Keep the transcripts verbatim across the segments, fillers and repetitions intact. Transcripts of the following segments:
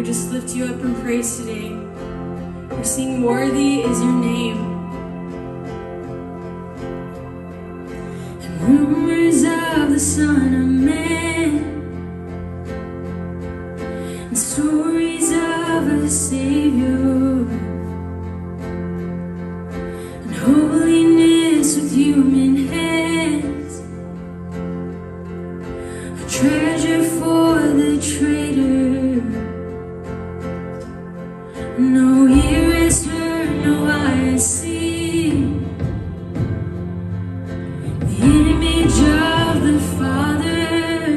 we just lift you up in praise today. We're singing, worthy is your name. And rumors of the Son of Man, and stories of a Savior, and holiness with human hands, a treasure for the traitor. No ear has heard, no eye has seen the image of the Father,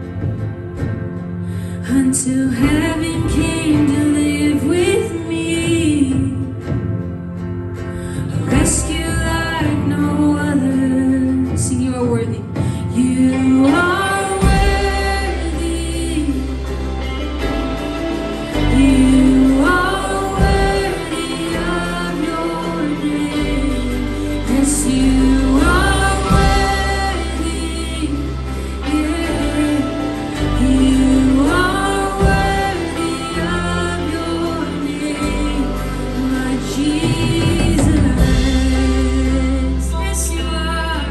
until heaven came to live with me, a rescue like no other. Sing, you are worthy. You are worthy. You are worthy of your name. Yes, you are worthy. Yeah. You are worthy of your name, my Jesus. Yes, you are.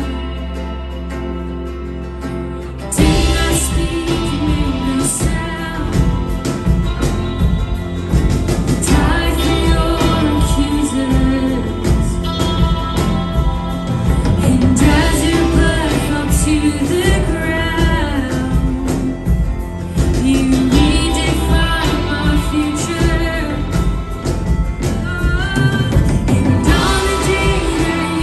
Did not speak, made no sound. Died for your accusers, and as your blood fell to the ground, you redefined my future. And on the day that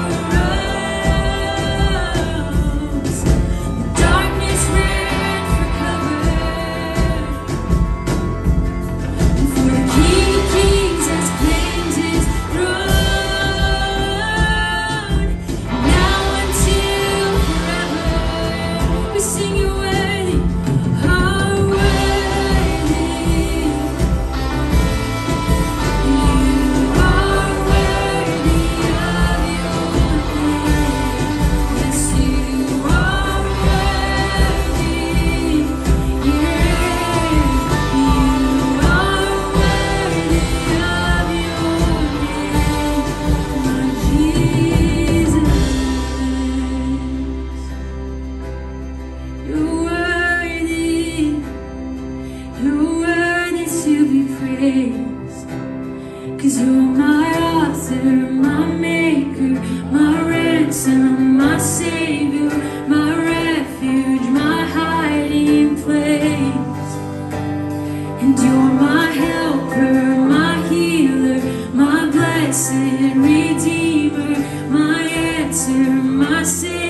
you rose, the darkness ran for cover. And for the King of Kings has claimed his throne, now until forever, we sing you worthy, are worthy. You are worthy of your name. Yes, you are worthy. Yeah, you are worthy of your name, my Jesus. You're worthy. You're worthy to be praised, 'cause you're my author, my maker, my ransom, my savior, my refuge, my hiding place. And you're my helper, my healer, my blessed redeemer, my answer, my savior.